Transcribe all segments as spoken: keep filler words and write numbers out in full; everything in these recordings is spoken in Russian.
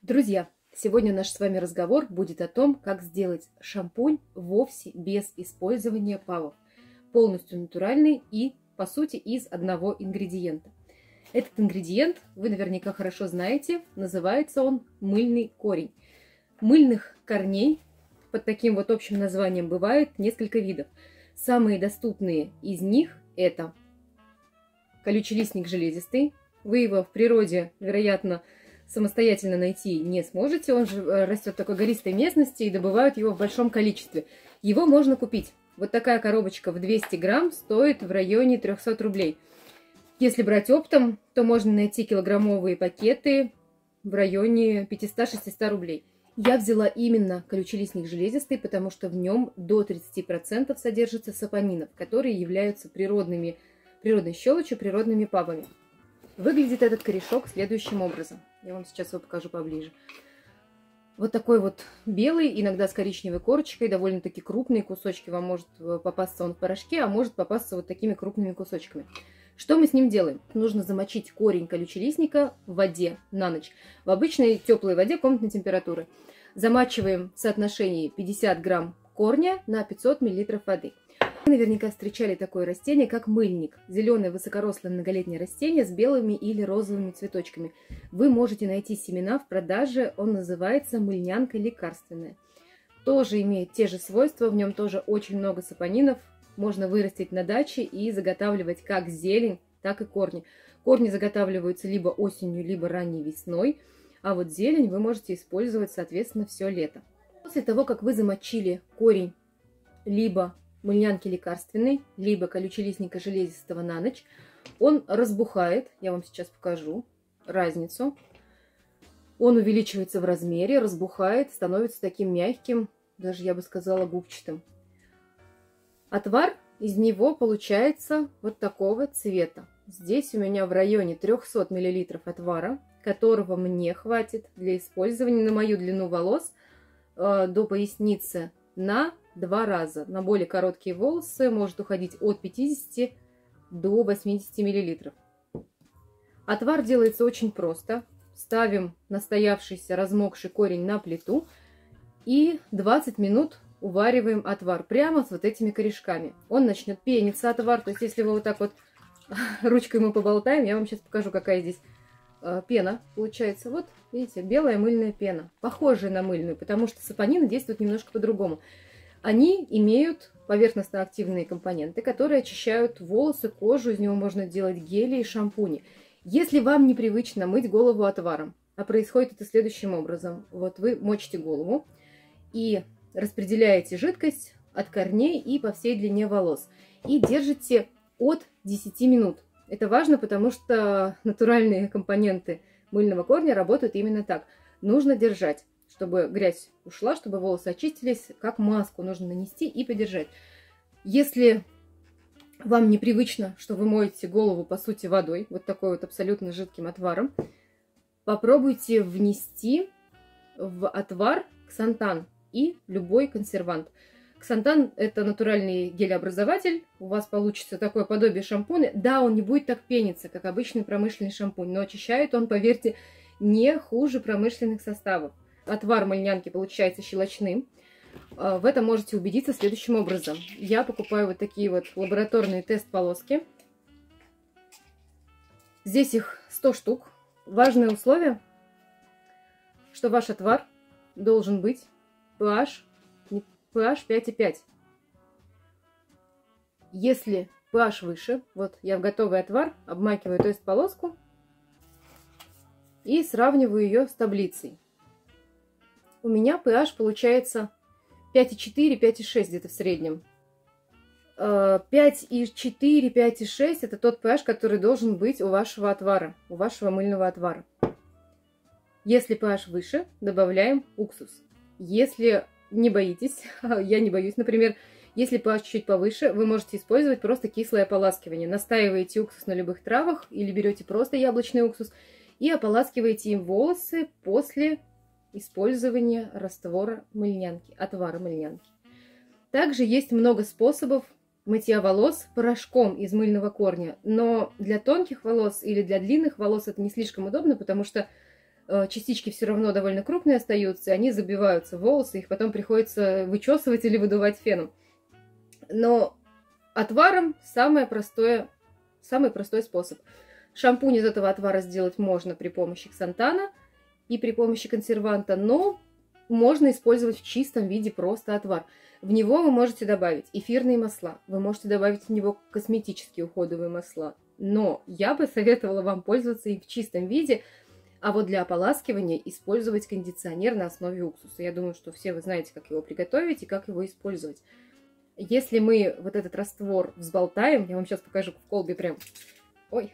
Друзья, сегодня наш с вами разговор будет о том, как сделать шампунь вовсе без использования ПАВов. Полностью натуральный и, по сути, из одного ингредиента. Этот ингредиент вы наверняка хорошо знаете, называется он мыльный корень. Мыльных корней под таким вот общим названием бывает несколько видов. Самые доступные из них это колючий листник железистый. Вы его в природе, вероятно, самостоятельно найти не сможете. Он же растет в такой гористой местности и добывают его в большом количестве. Его можно купить. Вот такая коробочка в двести грамм стоит в районе трёхсот рублей. Если брать оптом, то можно найти килограммовые пакеты в районе пятисот-шестисот рублей. Я взяла именно колючий листник железистый, потому что в нем до тридцати процентов содержится сапонинов, которые являются природными, природной щелочью, природными ПАВами. Выглядит этот корешок следующим образом. Я вам сейчас его покажу поближе. Вот такой вот белый, иногда с коричневой корочкой, довольно-таки крупные кусочки. Вам может попасться он в порошке, а может попасться вот такими крупными кусочками. Что мы с ним делаем? Нужно замочить корень колючелистника в воде на ночь. В обычной теплой воде комнатной температуры. Замачиваем в соотношении пятьдесят грамм корня на пятьсот миллилитров воды. Вы наверняка встречали такое растение, как мыльник. Зеленое высокорослое многолетнее растение с белыми или розовыми цветочками. Вы можете найти семена в продаже, он называется мыльнянка лекарственная. Тоже имеет те же свойства, в нем тоже очень много сапонинов. Можно вырастить на даче и заготавливать как зелень, так и корни. Корни заготавливаются либо осенью, либо ранней весной, а вот зелень вы можете использовать, соответственно, все лето. После того, как вы замочили корень либо мыльнянки лекарственной, либо колючелистника железистого на ночь, он разбухает. Я вам сейчас покажу разницу. Он увеличивается в размере, разбухает, становится таким мягким, даже я бы сказала губчатым. Отвар из него получается вот такого цвета. Здесь у меня в районе трёхсот миллилитров отвара, которого мне хватит для использования на мою длину волос э, до поясницы на два раза. На более короткие волосы может уходить от пятидесяти до восьмидесяти миллилитров. Отвар делается очень просто. Ставим настоявшийся размокший корень на плиту и двадцать минут увариваем отвар прямо с вот этими корешками. Он начнет пениться, отвар. То есть, если вы вот так вот ручкой мы поболтаем, я вам сейчас покажу, какая здесь э, пена получается. Вот, видите, белая мыльная пена. Похожая на мыльную, потому что сапонины действуют немножко по-другому. Они имеют поверхностно-активные компоненты, которые очищают волосы, кожу. Из него можно делать гели и шампуни. Если вам непривычно мыть голову отваром, а происходит это следующим образом. Вот вы мочите голову и распределяете жидкость от корней и по всей длине волос. И держите от десяти минут. Это важно, потому что натуральные компоненты мыльного корня работают именно так. Нужно держать, чтобы грязь ушла, чтобы волосы очистились, как маску нужно нанести и подержать. Если вам непривычно, что вы моете голову, по сути, водой, вот такой вот абсолютно жидким отваром, попробуйте внести в отвар ксантан и любой консервант. Ксантан – это натуральный гелеобразователь. У вас получится такое подобие шампуня. Да, он не будет так пениться, как обычный промышленный шампунь, но очищает он, поверьте, не хуже промышленных составов. Отвар мыльнянки получается щелочным. В этом можете убедиться следующим образом. Я покупаю вот такие вот лабораторные тест-полоски. Здесь их сто штук. Важное условие, что ваш отвар должен быть pH, pH пять и пять. Если pH выше, вот я в готовый отвар обмакиваю тест-полоску и сравниваю ее с таблицей. У меня pH получается пять и четыре, пять и шесть где-то в среднем. пять и четыре, пять и шесть это тот pH, который должен быть у вашего отвара, у вашего мыльного отвара. Если pH выше, добавляем уксус. Если не боитесь, я не боюсь, например, если pH чуть-чуть повыше, вы можете использовать просто кислое ополаскивание. Настаиваете уксус на любых травах или берете просто яблочный уксус и ополаскиваете им волосы после использования раствора мыльнянки, отвара мыльнянки. Также есть много способов мытья волос порошком из мыльного корня, но для тонких волос или для длинных волос это не слишком удобно, потому что частички все равно довольно крупные остаются, и они забиваются в волосы, их потом приходится вычесывать или выдувать феном. Но отваром самое простое, самый простой способ. Шампунь из этого отвара сделать можно при помощи ксантана и при помощи консерванта, но можно использовать в чистом виде просто отвар. В него вы можете добавить эфирные масла, вы можете добавить в него косметические уходовые масла, но я бы советовала вам пользоваться им в чистом виде, а вот для ополаскивания использовать кондиционер на основе уксуса. Я думаю, что все вы знаете, как его приготовить и как его использовать. Если мы вот этот раствор взболтаем, я вам сейчас покажу в колбе прям, ой,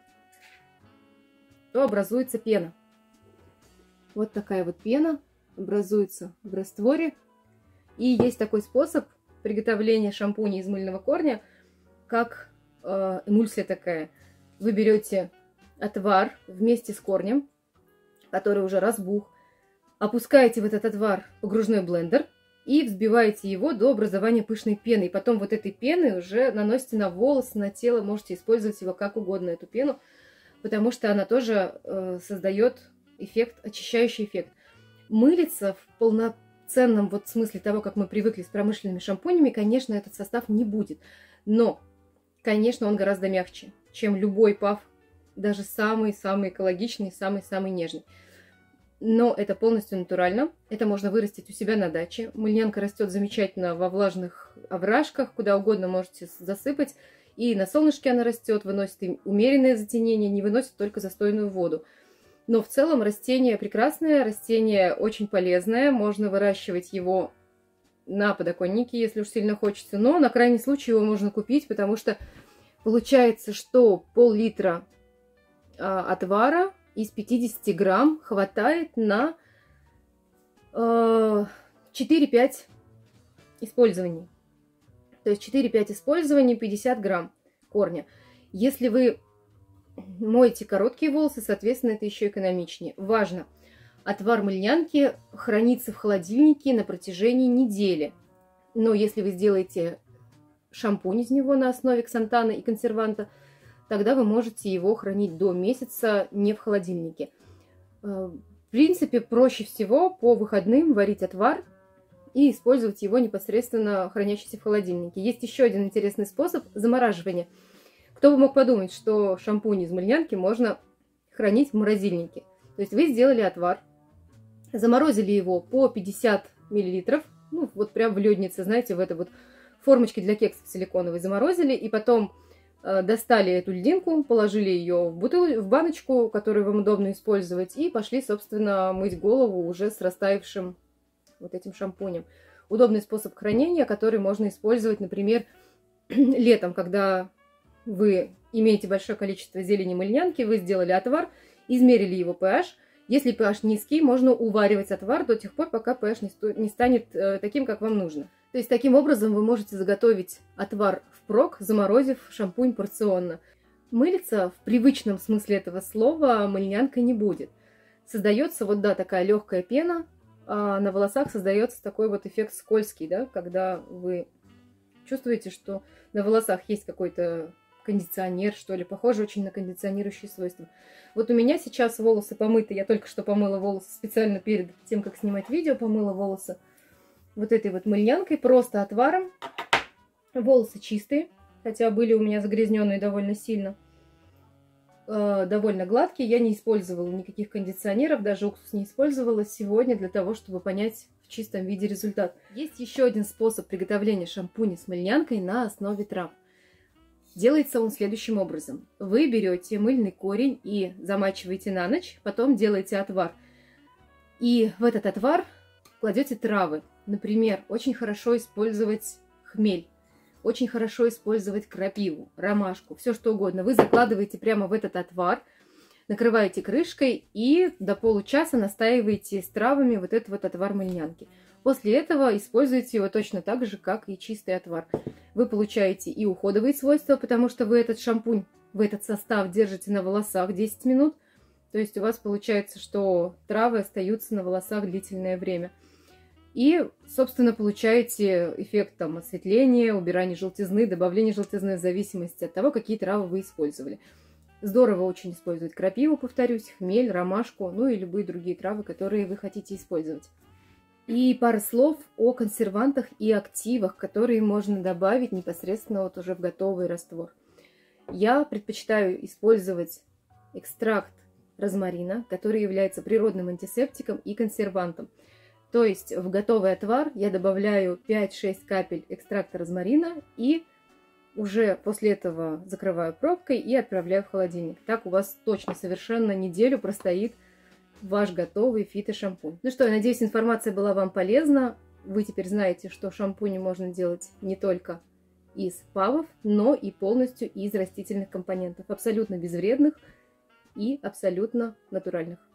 то образуется пена. Вот такая вот пена образуется в растворе. И есть такой способ приготовления шампуня из мыльного корня, как э, эмульсия такая. Вы берете отвар вместе с корнем, который уже разбух, опускаете в этот отвар погружной блендер и взбиваете его до образования пышной пены. И потом вот этой пены уже наносите на волосы, на тело, можете использовать его как угодно, эту пену, потому что она тоже э, создает эффект, очищающий эффект. Мылиться в полноценном вот смысле того, как мы привыкли с промышленными шампунями, конечно, этот состав не будет. Но, конечно, он гораздо мягче, чем любой паф, даже самый-самый экологичный, самый-самый нежный. Но это полностью натурально. Это можно вырастить у себя на даче. Мыльнянка растет замечательно во влажных овражках, куда угодно можете засыпать. И на солнышке она растет, выносит им умеренное затенение, не выносит только застойную воду. Но в целом растение прекрасное, растение очень полезное. Можно выращивать его на подоконнике, если уж сильно хочется. Но на крайний случай его можно купить, потому что получается, что пол-литра а, отвара из пятидесяти грамм хватает на э, четыре-пять использований. То есть четыре-пять использований, пятьдесят грамм корня. Если вы моете короткие волосы, соответственно, это еще экономичнее. Важно, отвар мыльнянки хранится в холодильнике на протяжении недели. Но если вы сделаете шампунь из него на основе ксантана и консерванта, тогда вы можете его хранить до месяца не в холодильнике. В принципе, проще всего по выходным варить отвар и использовать его непосредственно хранящийся в холодильнике. Есть еще один интересный способ замораживания. Кто бы мог подумать, что шампунь из мыльнянки можно хранить в морозильнике. То есть вы сделали отвар, заморозили его по пятьдесят миллилитров, ну вот прям в леднице, знаете, в этой вот формочке для кексов силиконовой заморозили, и потом достали эту льдинку, положили ее в бутыль, в баночку, которую вам удобно использовать, и пошли, собственно, мыть голову уже с растаявшим вот этим шампунем. Удобный способ хранения, который можно использовать, например, летом, когда вы имеете большое количество зелени мыльнянки, вы сделали отвар, измерили его pH. Если pH низкий, можно уваривать отвар до тех пор, пока pH не, сто... не станет э, таким, как вам нужно. То есть таким образом вы можете заготовить отвар впрок, заморозив шампунь порционно. Мылиться в привычном смысле этого слова мыльнянка не будет. Создается вот, да, такая легкая пена, а на волосах создается такой вот эффект скользкий, да, когда вы чувствуете, что на волосах есть какой-то кондиционер, что ли, похоже очень на кондиционирующие свойства. Вот у меня сейчас волосы помыты, я только что помыла волосы специально перед тем, как снимать видео, помыла волосы вот этой вот мыльнянкой, просто отваром. Волосы чистые, хотя были у меня загрязненные довольно сильно, э, довольно гладкие. Я не использовала никаких кондиционеров, даже уксус не использовала сегодня для того, чтобы понять в чистом виде результат. Есть еще один способ приготовления шампуня с мыльнянкой на основе трав. Делается он следующим образом. Вы берете мыльный корень и замачиваете на ночь, потом делаете отвар. И в этот отвар кладете травы. Например, очень хорошо использовать хмель, очень хорошо использовать крапиву, ромашку, все что угодно. Вы закладываете прямо в этот отвар, накрываете крышкой и до получаса настаиваете с травами вот этот вот отвар мыльнянки. После этого используйте его точно так же, как и чистый отвар. Вы получаете и уходовые свойства, потому что вы этот шампунь, вы этот состав держите на волосах десять минут. То есть у вас получается, что травы остаются на волосах длительное время. И, собственно, получаете эффект там, осветления, убирания желтизны, добавления желтизны в зависимости от того, какие травы вы использовали. Здорово очень использовать крапиву, повторюсь, хмель, ромашку, ну и любые другие травы, которые вы хотите использовать. И пара слов о консервантах и активах, которые можно добавить непосредственно вот уже в готовый раствор. Я предпочитаю использовать экстракт розмарина, который является природным антисептиком и консервантом. То есть в готовый отвар я добавляю пять-шесть капель экстракта розмарина и уже после этого закрываю пробкой и отправляю в холодильник. Так у вас точно совершенно неделю простоит ваш готовый фитошампунь. Ну что, я надеюсь, информация была вам полезна. Вы теперь знаете, что шампуни можно делать не только из павов, но и полностью из растительных компонентов, абсолютно безвредных и абсолютно натуральных.